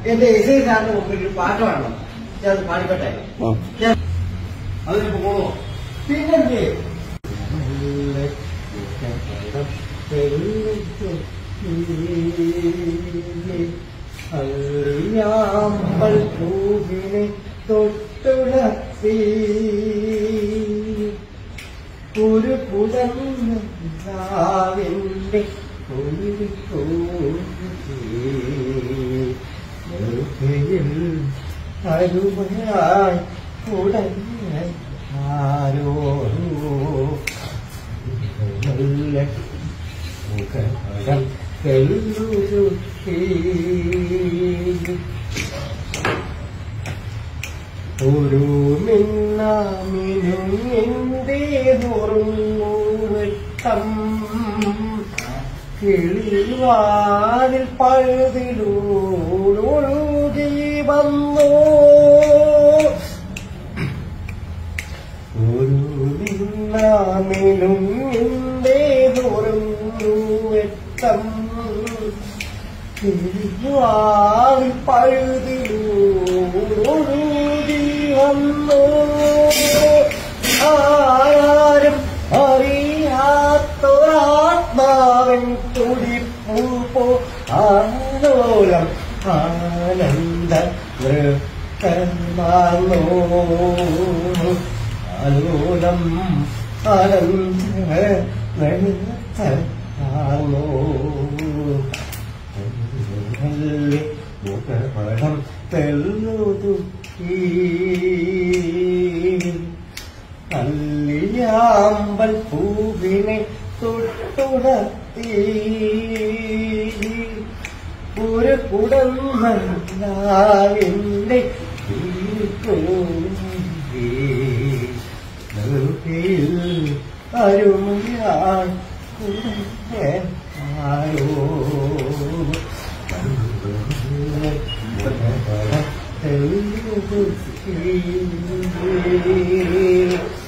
എന്റെ ഇസൈ സാറിന് മുമ്പിൽ ഒരു പാട്ട് വേണം, അത് പാടിക്കട്ടെ. അതിനിപ്പോ പോണോ? പിന്നെന്തേ അറിയാമ്പൽ പൂവിനെ തൊട്ടുണർത്തി ഒരു പുടവിന്റെ അരുമയായി ഉടനെ ആരോ മുഖം ഒരു മിന്നാമിനും എന്തേ നുറുങ്ങൂവട്ടം കിളിവാതിൽ പഴുതിലൂടൊഴുകി വന്നോ ഒരു മിന്നാമിനും എന്തേ നുറുങ്ങൂവട്ടം കിളിവാതിൽ പഴുതിലൂടൊഴുകി വന്നോ ആരും അറിയാത്തൊരാത്മാവൻ തുടിപ്പൂ ആലോലം ആനന്ദ നൃത്തമാർന്നോ ആലോലം ആനന്ദ നൃത്തമാർന്നോ മുഖപടം തെല്ലുതുക്കി അല്ലിയാമ്പൽ പൂവിനെ തൊട്ടുണർത്തി ഒരു കുടംബിന്റെ അരുമയാൻ ആരോ തെല്ലുതുക്കി